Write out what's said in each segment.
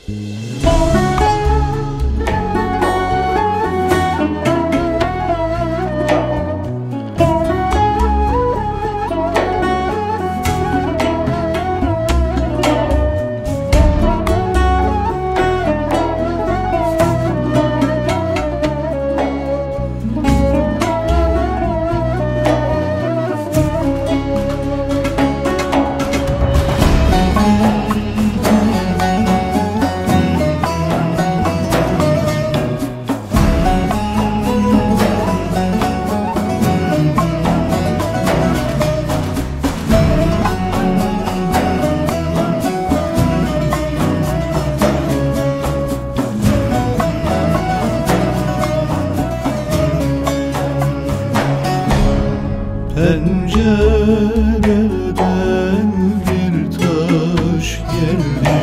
Pencereden bir taş geldi,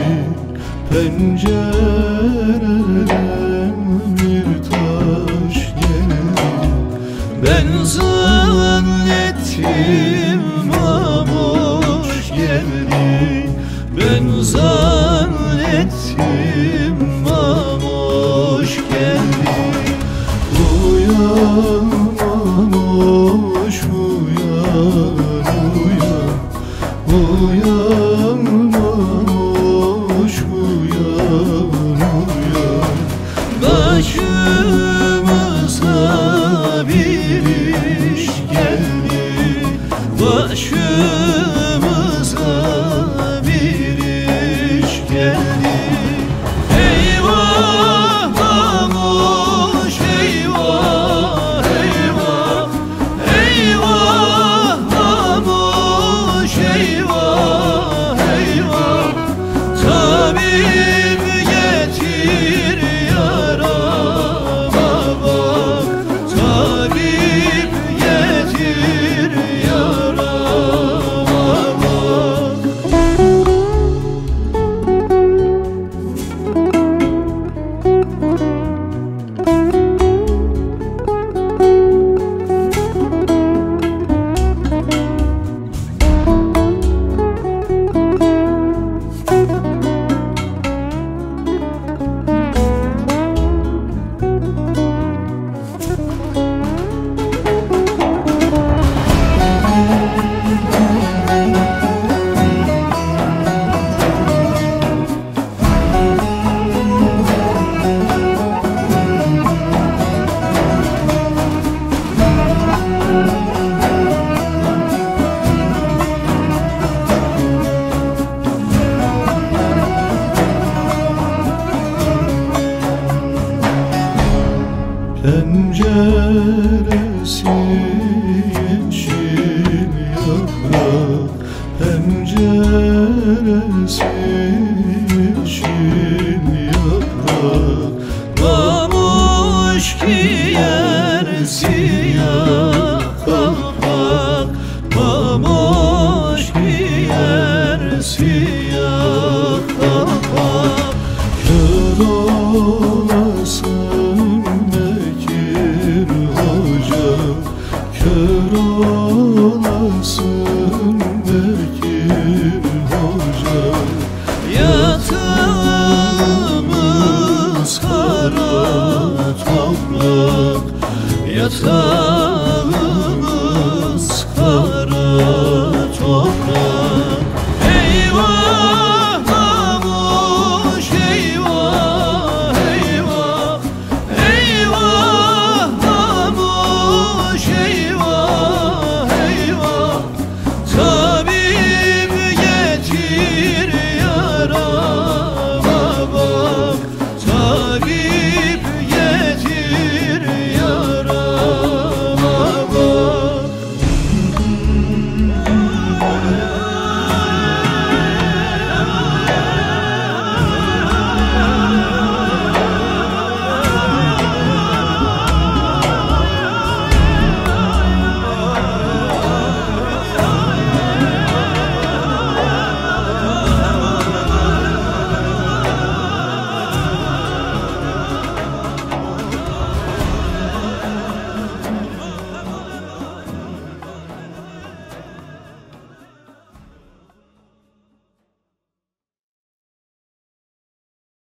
pencereden bir taş geldi. Ben zannettim mamuş geldi, ben zannettim mamuş geldi. Uyan mamuş, uyan mamuş, uyan, uyan. Başımıza bir iş geldi, başımıza bir iş geldi. Eyvah mamuş, eyvah, eyvah, eyvah mamuş, eyvah, eyvah. Tabip getir yarama bak, tabip getir yarama bak. Penceresi yeşil yaprak, penceresi yeşil yaprak. Mamuş giyer siyah kalpak, mamuş giyer siyah kalpak. Kör olasın Bekir Hoca, kör olasın Bekir Hoca. Yatağımız kara toprak, yatağımız